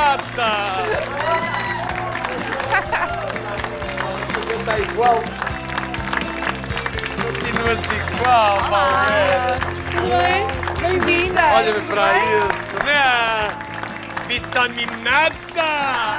minata! Está igual. Continua-se igual, Valéria. Tudo bem? Bem-vinda. Olha-me para isso, né? Vitaminata!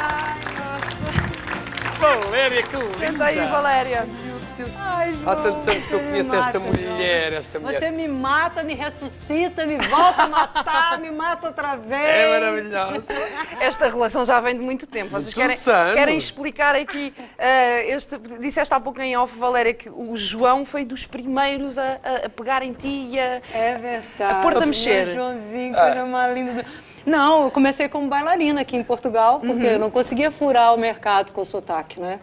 Valéria, que linda! Senta aí, Valéria. Ai, João, Há tantos anos que eu conheço esta mata, mulher, Você me mata, me ressuscita, me volta a matar, me mata outra vez. É maravilhosa. Esta relação já vem de muito tempo. Vocês Muitos anos. querem explicar aqui... disseste há pouco em off, Valéria, que o João foi dos primeiros a pegar em ti e a... É verdade. A pôr-te a mexer. Meu Joãozinho, coisa mais linda. Não, eu comecei como bailarina aqui em Portugal, porque eu não conseguia furar o mercado com o sotaque, né?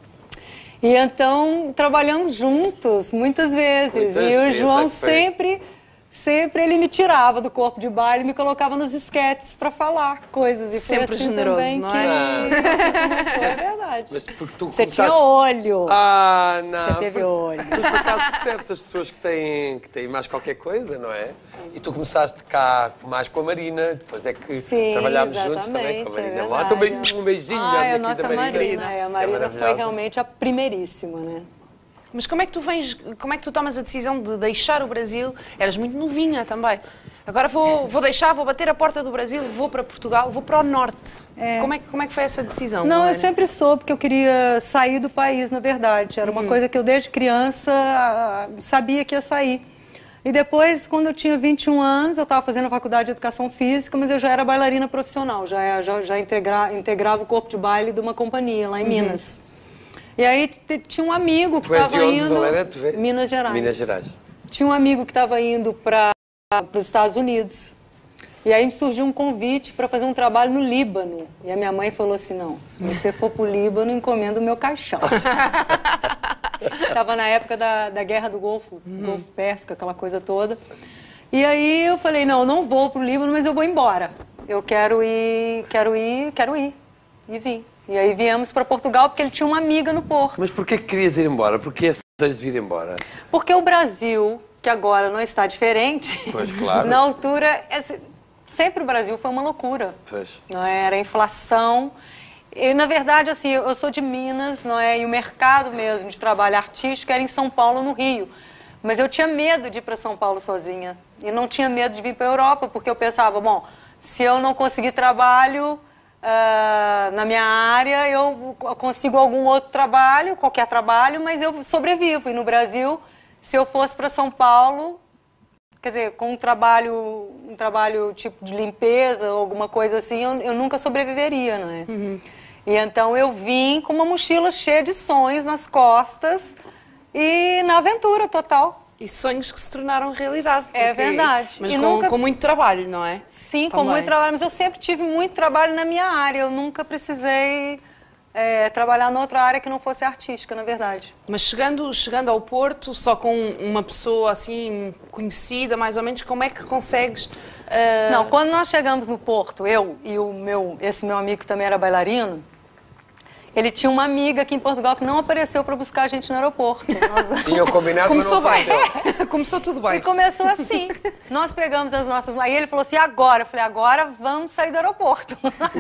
E então, trabalhamos juntos, muitas vezes. E o João sempre ele me tirava do corpo de baile e me colocava nos esquetes para falar coisas. E Sempre foi assim generoso, também não que começou, é verdade. Mas porque tu Você começaste... tinha olho. Ah, não. Você teve olho. Mas por acaso percebes as pessoas que têm mais qualquer coisa, não é? E tu começaste cá mais com a Marina, depois é que trabalhámos juntos também com a Marina. É Lá também um beijinho. Ai, a aqui nossa da Marina. A Marina foi realmente a primeiríssima, né? Mas como é que tu tomas a decisão de deixar o Brasil? Eras muito novinha também. Agora vou bater a porta do Brasil, vou para Portugal, vou para o Norte. Como é que foi essa decisão? Não, Valéria? eu sempre soube que eu queria sair do país, na verdade. Era uma coisa que eu desde criança sabia que ia sair. E depois, quando eu tinha 21 anos, eu estava fazendo a faculdade de Educação Física, mas eu já era bailarina profissional, já integrava o corpo de baile de uma companhia lá em Minas. E aí tinha um amigo que estava indo... Valéria? Minas Gerais. Minas Gerais. Tinha um amigo que estava indo para os Estados Unidos. E aí me surgiu um convite para fazer um trabalho no Líbano. E a minha mãe falou assim, não, se você for para o Líbano, encomenda o meu caixão. Estava na época da Guerra do Golfo, Golfo Pérsico, aquela coisa toda. E aí eu falei, não vou para o Líbano, mas eu vou embora. Eu quero ir. E vim. E aí viemos para Portugal porque ele tinha uma amiga no Porto. Mas porquê que querias ir embora? Porquê esse desejo de vir embora? Porque o Brasil, que agora não está diferente, Pois, claro. na altura, sempre o Brasil foi uma loucura. Pois. Não é? Era inflação. E, na verdade, assim, eu sou de Minas, não é? E o mercado mesmo de trabalho artístico era em São Paulo, no Rio. Mas eu tinha medo de ir para São Paulo sozinha. E não tinha medo de vir para a Europa, porque eu pensava, bom, se eu não conseguir trabalho na minha área, eu consigo algum outro trabalho, qualquer trabalho, mas eu sobrevivo. E no Brasil, se eu fosse para São Paulo, quer dizer, com um trabalho tipo de limpeza ou alguma coisa assim, eu nunca sobreviveria, não é? E então eu vim com uma mochila cheia de sonhos nas costas e na aventura total. E sonhos que se tornaram realidade. É verdade. Mas E com muito trabalho, não é? Sim, com Também. muito trabalho, mas eu sempre tive muito trabalho na minha área. Eu nunca precisei trabalhar noutra área que não fosse artística, na verdade. Mas chegando ao Porto, só com uma pessoa assim conhecida, mais ou menos, como é que consegues... Não, quando nós chegamos no Porto, eu e esse meu amigo que também era bailarino, ele tinha uma amiga aqui em Portugal que não apareceu para buscar a gente no aeroporto. Tinham combinado, Começou mas não bem. apareceu. Começou tudo E bem. começou assim. Nós pegamos as nossas... Aí ele falou assim, agora? Eu falei, agora vamos sair do aeroporto.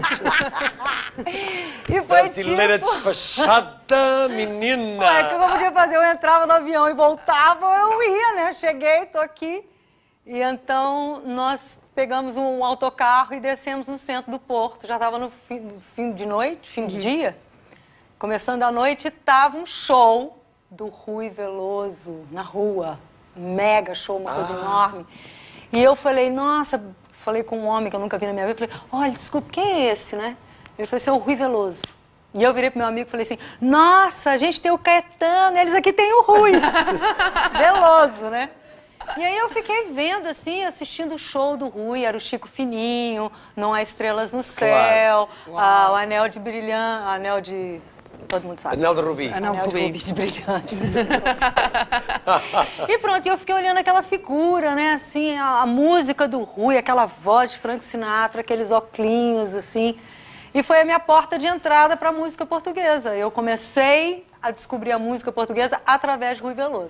E foi Brasileira tipo... despachada, menina. Ué, o que eu podia fazer? Eu entrava no avião e voltava, eu ia, né? Cheguei, tô aqui. E então nós pegamos um autocarro e descemos no centro do Porto. Já estava no fim de noite, fim de dia. Começando a noite, tava um show do Rui Veloso na rua. Um mega show, uma coisa enorme. E eu falei, nossa, falei com um homem que eu nunca vi na minha vida. Falei, olha, desculpa, quem é esse, né? Ele falou assim, é o Rui Veloso. E eu virei pro meu amigo e falei assim, nossa, a gente tem o Caetano, eles aqui têm o Rui. Veloso, né? E aí eu fiquei vendo, assim, assistindo o show do Rui, era o Chico Fininho, Não Há Estrelas no Céu, o Anel de Brilhante, Anel de... Todo mundo sabe. Anel de Rubi. Anel de Rubi. De brilhante. E pronto, eu fiquei olhando aquela figura, né, assim, a música do Rui, aquela voz de Frank Sinatra, aqueles oclinhos, assim. E foi a minha porta de entrada para a música portuguesa. Eu comecei a descobrir a música portuguesa através de Rui Veloso.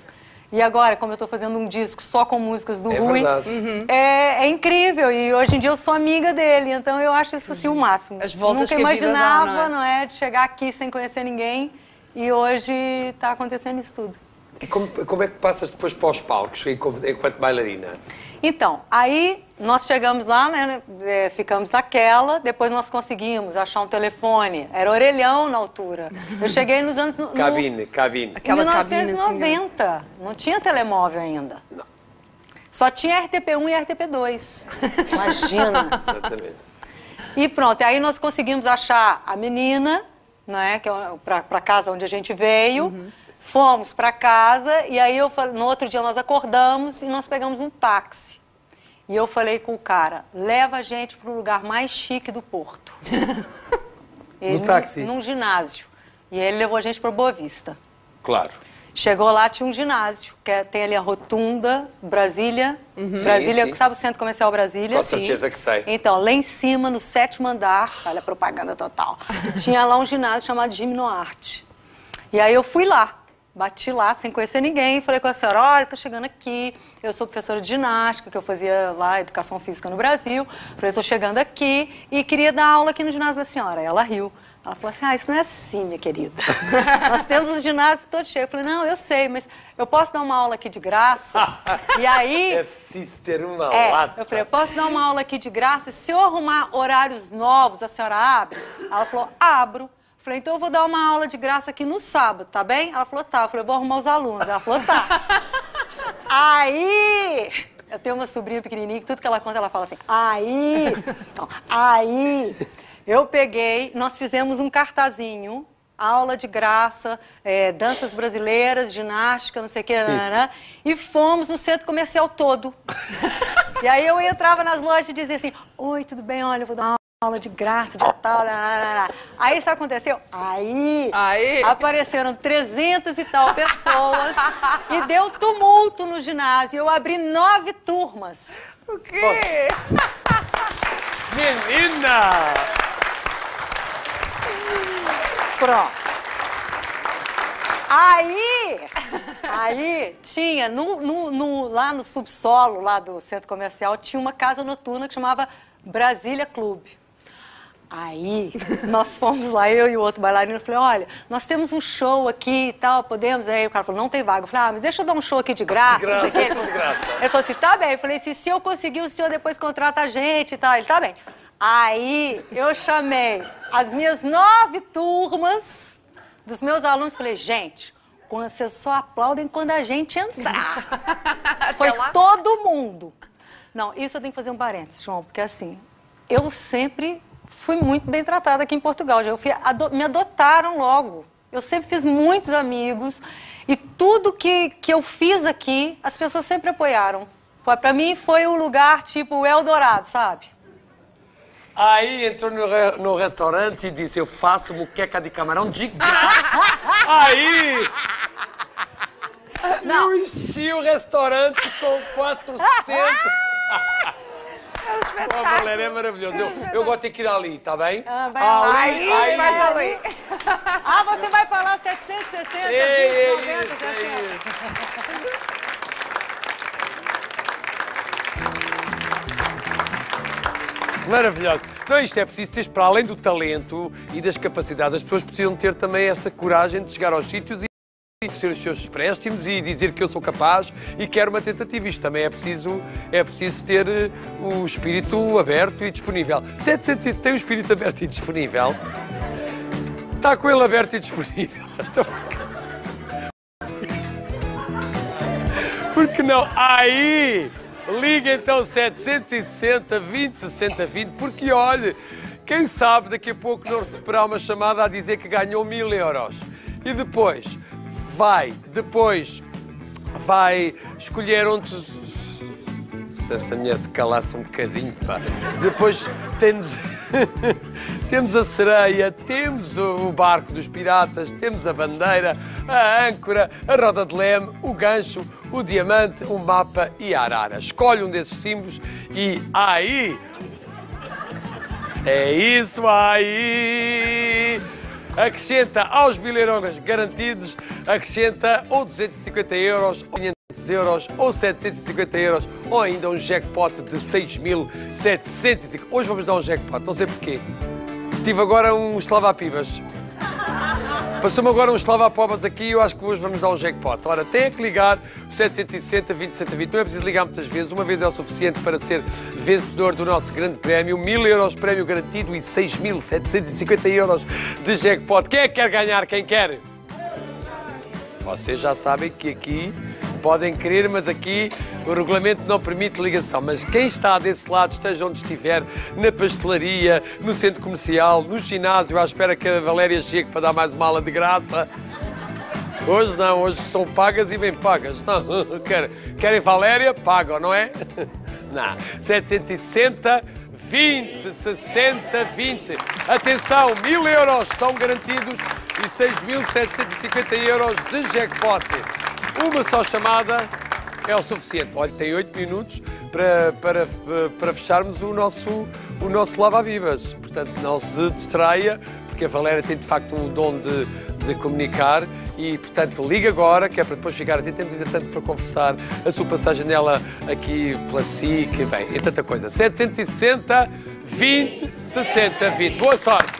E agora, como eu estou fazendo um disco só com músicas do É Rui, verdade. é incrível. E hoje em dia eu sou amiga dele, então eu acho isso assim o máximo. As voltas Nunca que a vida dá, imaginava, não é? de chegar aqui sem conhecer ninguém e hoje está acontecendo isso tudo. E como é que passas depois para os palcos, enquanto bailarina? Então, aí nós chegamos lá, né, ficamos naquela, depois nós conseguimos achar um telefone, era orelhão na altura. Eu cheguei nos anos... Cabine. Em 1990, não tinha telemóvel ainda. Não. Só tinha RTP1 e RTP2. Imagina. Exatamente. E pronto, aí nós conseguimos achar a menina, né, que para casa onde a gente veio. Fomos para casa e aí no outro dia nós acordamos e nós pegamos um táxi. E eu falei com o cara, leva a gente para o lugar mais chique do Porto. No táxi? Num ginásio. E ele levou a gente para Boa Vista. Claro. Chegou lá, tinha um ginásio, tem ali a Rotunda, Brasília. Brasília, Sim. sabe o Centro Comercial Brasília? Com certeza que sei. Então, lá em cima, no 7º andar, olha a propaganda total, tinha lá um ginásio chamado Gimnoarte. E aí eu fui lá. Bati lá, sem conhecer ninguém, falei com a senhora, olha, estou chegando aqui, eu sou professora de ginástica, que eu fazia lá Educação Física no Brasil. Falei, estou chegando aqui e queria dar aula aqui no ginásio da senhora. Ela riu. Ela falou assim, isso não é assim, minha querida. Nós temos os ginásios todos cheios. Eu falei, não, eu sei, mas eu posso dar uma aula aqui de graça? E aí... É preciso ter uma lata. Eu falei, eu posso dar uma aula aqui de graça? Se eu arrumar horários novos, a senhora abre? Ela falou, abro. Falei, então eu vou dar uma aula de graça aqui no sábado, tá bem? Ela falou, tá. Eu falei, eu vou arrumar os alunos. Ela falou, tá. Aí, eu tenho uma sobrinha pequenininha que tudo que ela conta, ela fala assim, aí, eu peguei, nós fizemos um cartazinho, aula de graça, danças brasileiras, ginástica, não sei o que, né? E fomos no centro comercial todo. E aí eu entrava nas lojas e dizia assim, oi, tudo bem? Olha, eu vou dar uma aula de graça, de tal, Aí isso aconteceu? Aí apareceram 300 e tal pessoas e deu tumulto no ginásio. Eu abri 9 turmas. O quê? Menina! Pronto. Aí tinha, lá no subsolo, lá do centro comercial, tinha uma casa noturna que chamava Brasília Clube. Aí, nós fomos lá, eu e o outro bailarino, eu falei, olha, nós temos um show aqui e tal, podemos? Aí o cara falou, não tem vaga. Eu falei, mas deixa eu dar um show aqui de graça. De graça, não sei o quê. de graça. Ele falou assim, tá bem. Eu falei, se eu conseguir, o senhor depois contrata a gente e tal. Ele, tá bem. Aí, eu chamei as minhas 9 turmas dos meus alunos, falei, gente, vocês só aplaudem quando a gente entrar. Foi todo mundo. Não, isso eu tenho que fazer um parênteses, João, porque assim, eu sempre fui muito bem tratada aqui em Portugal. Me adotaram logo. Eu sempre fiz muitos amigos e tudo que eu fiz aqui, as pessoas sempre apoiaram. Para mim foi um lugar tipo Eldorado, sabe? Aí entrou no restaurante e disse, eu faço moqueca de camarão de graça. Aí... Não. Eu enchi o restaurante com 400... Pô, Valéria, é maravilhoso. Eu gosto de ir ali, tá bem? Aí, vai ali. Você vai falar 760, 90, 700. Maravilhoso. Não, isto é preciso ter, para além do talento e das capacidades, as pessoas precisam ter também essa coragem de chegar aos sítios e oferecer os seus préstimos e dizer que eu sou capaz e quero uma tentativa. Isto também é preciso ter o espírito aberto e disponível. 700 tem o espírito aberto e disponível. Está com ele aberto e disponível. Por que não? Aí! Liga então 760 20 60 20, porque olhe, quem sabe daqui a pouco não receberá uma chamada a dizer que ganhou 1000 euros. E depois vai escolher onde... Se essa mulher se calasse um bocadinho, pá. Depois temos a sereia, temos o barco dos piratas, temos a bandeira, a âncora, a roda de leme, o gancho, o diamante, o mapa e a arara. Escolhe um desses símbolos e aí... É isso aí! Acrescenta aos 1000 euros garantidos, acrescenta ou 250 euros ou 500 euros ou 750 euros ou ainda um jackpot de 6.750. Hoje vamos dar um jackpot, não sei porquê. Tive agora uns lava-pibas. Passou-me agora uns lava-pobas aqui e eu acho que hoje vamos dar um jackpot. Ora, tem que ligar 760 20 120. Não é preciso ligar muitas vezes. Uma vez é o suficiente para ser vencedor do nosso grande prémio. 1.000 euros prémio garantido e 6.750 euros de jackpot. Quem é que quer ganhar? Quem quer? Vocês já sabem que aqui podem querer, mas aqui o regulamento não permite ligação. Mas quem está desse lado, esteja onde estiver, na pastelaria, no centro comercial, no ginásio, à espera que a Valéria chegue para dar mais uma aula de graça. Hoje não, hoje são pagas e bem pagas. Não, querem Valéria? Pagam, não é? Não. 760, 20, 60, 20. Atenção, 1.000 euros são garantidos e 6.750 euros de jackpot. Uma só chamada é o suficiente. Olha, tem 8 minutos para fecharmos o nosso lava-vivas. Portanto, não se distraia, porque a Valéria tem de facto um dom de comunicar e, portanto, liga agora, que é para depois ficar atento. Temos ainda tanto para conversar. A sua passagem dela aqui pela SIC, bem, é tanta coisa. 760 20 60 20. Boa sorte!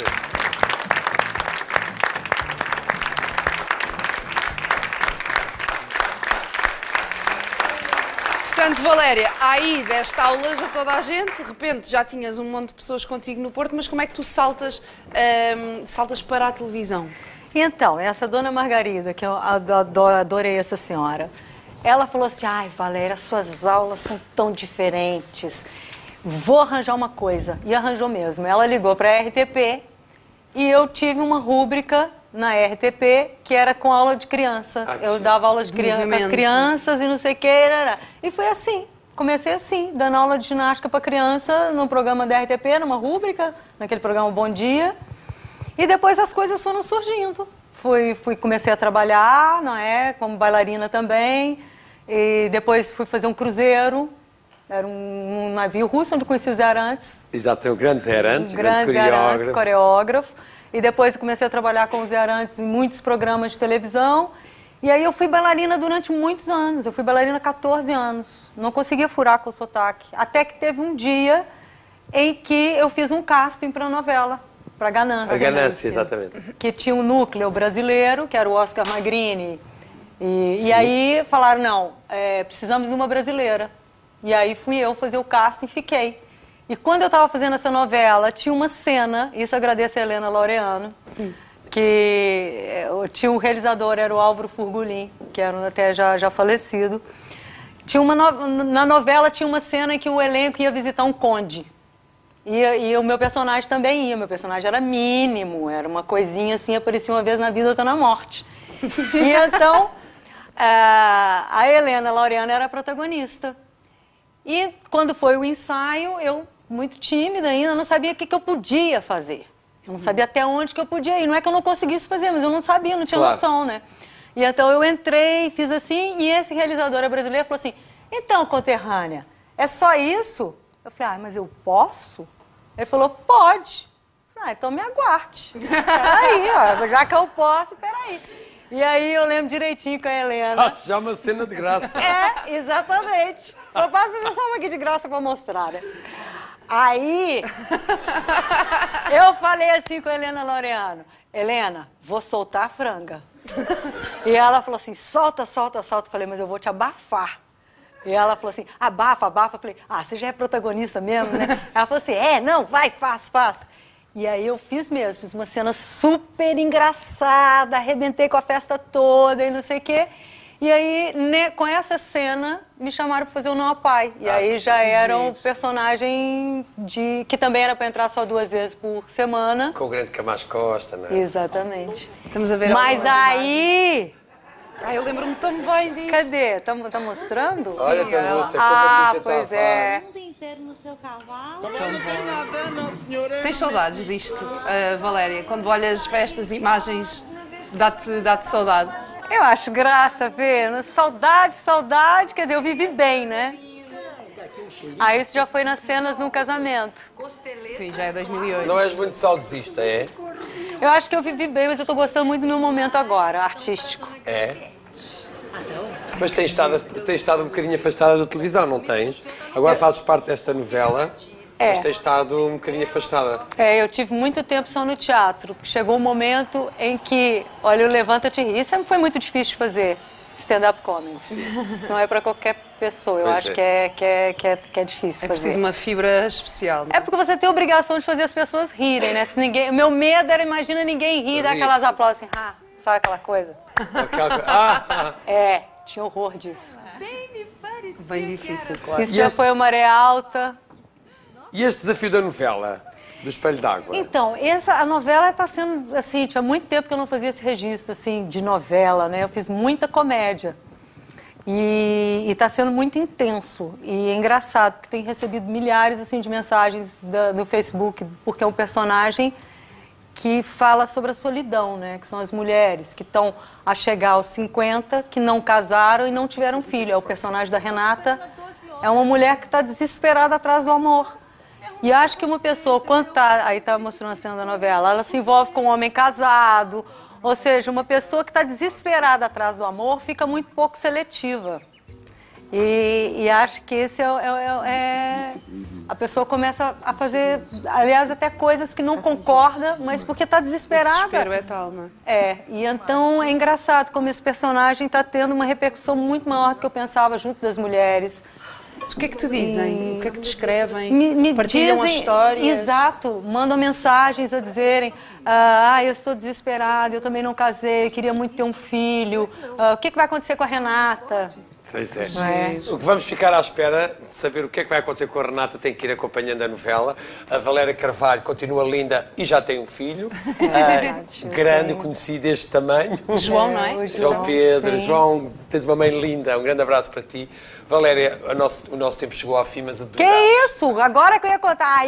Portanto, Valéria, aí deste aulas a toda a gente, de repente já tinhas um monte de pessoas contigo no Porto, mas como é que tu saltas para a televisão? Então, essa dona Margarida, que eu adorei essa senhora, ela falou assim, ai, Valéria, suas aulas são tão diferentes, vou arranjar uma coisa. E arranjou mesmo. Ela ligou para a RTP e eu tive uma rúbrica na RTP, que era com aula de crianças. Eu dava aula com as crianças e não sei o que. E foi assim. Comecei assim, dando aula de ginástica para criança no programa da RTP, numa rúbrica, naquele programa Bom Dia. E depois as coisas foram surgindo. Comecei a trabalhar, não é? Como bailarina também. E depois fui fazer um cruzeiro. Era um navio russo, onde conheci o Zé Arantes. Exato, o grande Zé Arantes, grande Zé Arantes, coreógrafo. E depois comecei a trabalhar com o Zé Arantes em muitos programas de televisão. E aí eu fui bailarina durante muitos anos. Eu fui bailarina há 14 anos. Não conseguia furar com o sotaque. Até que teve um dia em que eu fiz um casting para a novela, para Ganância. A Ganância, exatamente. Que tinha um núcleo brasileiro, que era o Oscar Magrini. E aí falaram, não, precisamos de uma brasileira. E aí fui eu fazer o casting e fiquei. E quando eu estava fazendo essa novela, tinha uma cena, isso eu agradeço a Helena Laureano, que tinha um realizador, era o Álvaro Furgulin, que era até já falecido. Na novela tinha uma cena em que o elenco ia visitar um conde. E o meu personagem também ia. Meu personagem era mínimo, era uma coisinha assim, aparecia uma vez na vida, outra na morte. E então, a Helena Laureano era a protagonista. E quando foi o ensaio, eu, muito tímida ainda, não sabia o que eu podia fazer. Eu não sabia até onde que eu podia ir. Não é que eu não conseguisse fazer, mas eu não sabia, não tinha noção, né? E então eu entrei, fiz assim, e esse realizador brasileiro falou assim, então, conterrânea, é só isso? Eu falei, mas eu posso? Ele falou, pode. Eu falei, então me aguarde. Peraí, ó, já que eu posso, peraí. E aí eu lembro direitinho com a Helena. Já é uma cena de graça. Exatamente. Eu posso fazer só uma aqui de graça para mostrar, né? Aí, eu falei assim com a Helena Laureano, Helena, vou soltar a franga. E ela falou assim, solta, solta, solta. Eu falei, mas eu vou te abafar. E ela falou assim, abafa, abafa. Eu falei, você já é protagonista mesmo, né? Ela falou assim, não, vai, faz. E aí eu fiz mesmo, fiz uma cena super engraçada, arrebentei com a festa toda e não sei o quê. E aí, com essa cena, me chamaram para fazer o Não a Pai. E aí já era um personagem que também era para entrar só 2 vezes por semana. Com o grande Camacho Costa, né? Exatamente. Estamos a ver. Mas aí... eu lembro-me tão bem disso. Cadê? Tá mostrando? Olha, tem pois é. O mundo inteiro no seu cavalo. Não tem nada, não, senhora. Tens saudades disto, Valéria? Quando olhas para estas imagens, dá-te saudade? Eu acho graça ver. Saudade, quer dizer, eu vivi bem, né? Isso já foi nas cenas num casamento. Sim, já é 2008. Não és muito saudosista, é? Eu acho que eu vivi bem, mas eu tô gostando muito do meu momento agora, artístico. É? Mas tens estado um bocadinho afastada da televisão, não tens? Agora fazes parte desta novela, mas tens estado um bocadinho afastada. Eu tive muito tempo só no teatro, porque chegou um momento em que, olha, o Levanta-te e ri, isso foi muito difícil de fazer, stand-up comedy. Isso não é para qualquer pessoa, eu acho que é difícil fazer. É preciso uma fibra especial. Não? É porque você tem a obrigação de fazer as pessoas rirem, né? Se ninguém... O meu medo era, imagina ninguém rir, dar aquelas aplausos assim, sabe aquela coisa? Tinha horror disso. Bem difícil, claro. Isso já foi a maré alta. E este desafio da novela, do Espelho d'Água? Então, a novela está sendo, assim, tinha muito tempo que eu não fazia esse registro, assim, de novela, né? Eu fiz muita comédia. E está sendo muito intenso. E é engraçado, porque tenho recebido milhares, assim, de mensagens do Facebook, porque é um personagem que fala sobre a solidão, né? Que são as mulheres que estão a chegar aos 50, que não casaram e não tiveram filho. É o personagem da Renata. É uma mulher que está desesperada atrás do amor. E acho que uma pessoa, quando aí tá mostrando a cena da novela, ela se envolve com um homem casado, ou seja, uma pessoa que está desesperada atrás do amor fica muito pouco seletiva. E acho que esse a pessoa começa a fazer, aliás, até coisas que não concorda, mas porque está desesperada. O desespero é tal, não é? E então é engraçado como esse personagem está tendo uma repercussão muito maior do que eu pensava junto das mulheres. O que é que te dizem? O que é que te escrevem? Me partilham dizem, as histórias? Exato, mandam mensagens a dizerem eu estou desesperada, eu também não casei, queria muito ter um filho, o que vai acontecer com a Renata? Pois é. O que vamos ficar à espera de saber o que é que vai acontecer com a Renata, tem que ir acompanhando a novela. A Valéria Carvalho continua linda e já tem um filho. Grande, conhecido deste tamanho. João, não é? O João Pedro. sim. João, tens uma mãe linda. Um grande abraço para ti. Valéria, o nosso tempo chegou ao fim, mas Que isso? Agora que eu ia contar.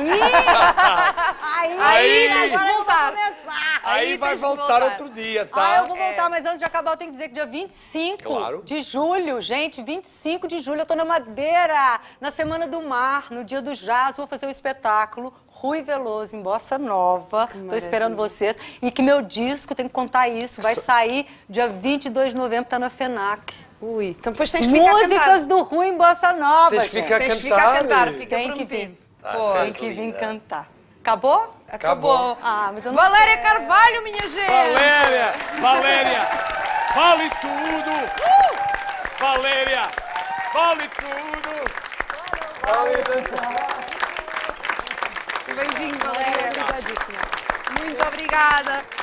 Aí nós vamos voltar. Aí vai tens que voltar outro dia, tá? Eu vou voltar, mas antes de acabar eu tenho que dizer que dia 25 de julho, gente, 25 de julho eu tô na Madeira, na Semana do Mar, no Dia do Jazz, vou fazer um espetáculo Rui Veloso em Bossa Nova. Tô esperando vocês. E que meu disco, tem que contar isso, vai sair dia 22 de novembro, tá na FENAC. Ui, então depois tens que ficar a cantar. Músicas do Rui em Bossa Nova, Tens que gente. ficar a Tens que ficar a cantar, fica Tem que prometido. vir. Tem que vir cantar. Acabou? Acabou. Mas eu não Valéria Carvalho, minha gente! Valéria, vale tudo! Valéria, vale tudo! Um beijinho, Valéria. Obrigadíssima. Muito obrigada.